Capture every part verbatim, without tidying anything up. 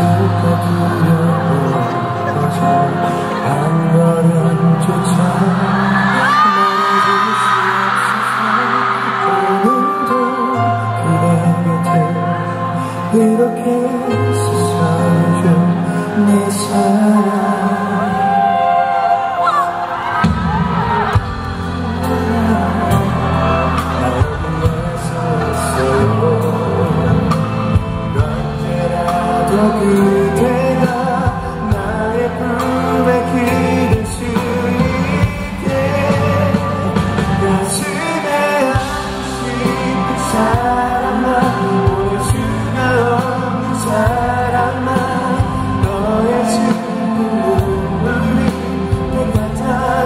있을까 두려워져 한 걸음조차 멀어질 수 없어서 오늘도 그대 곁에 이렇게 있어줘 내 사랑. 그대가 나의 품에 기댈 수 있게 가슴에 안고 싶은 사람만 보낼 수가 없는 사람만 너의 슬픈 눈물이 내가 다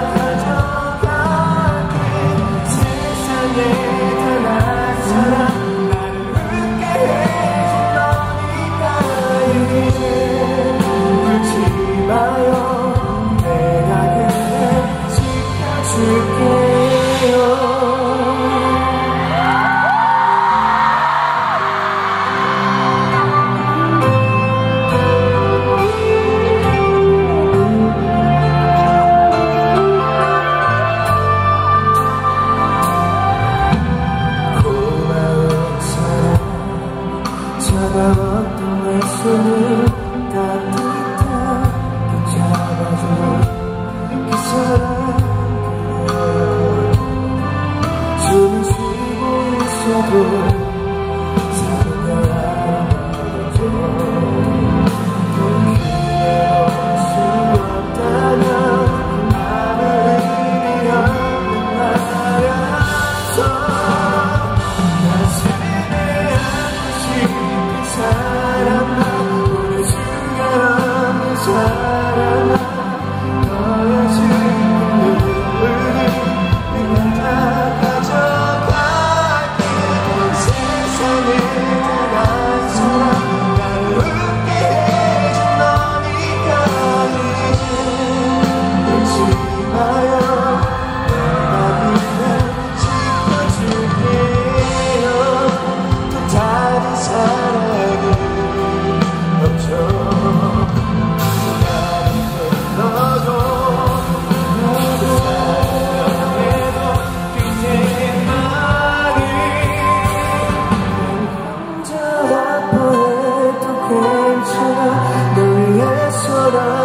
가져갈게 세상에 단 한 사람 나를 웃게 해준 너니까 울지 마요 내가 그대 지켜줄게요. 고마운 사랑 차가웠던 내 손을 따뜻하게 잡아줘 그 사람 숨을 쉬고 있어도 사랑을 알아줘 기회할 수 없다면 아무 의미 없는 말이었어. 가슴에 안고 싶은 사람만 보낼 수가 없는 사람아 너의 슬픈 눈물을 내가 다 가져갈게 세상에 단 한 사람 나를 웃게 해준 너니까 이제 울지 마요 내가 그대 지켜줄게요. 또 다른 사랑은 없죠. 괜찮아 널 위해서라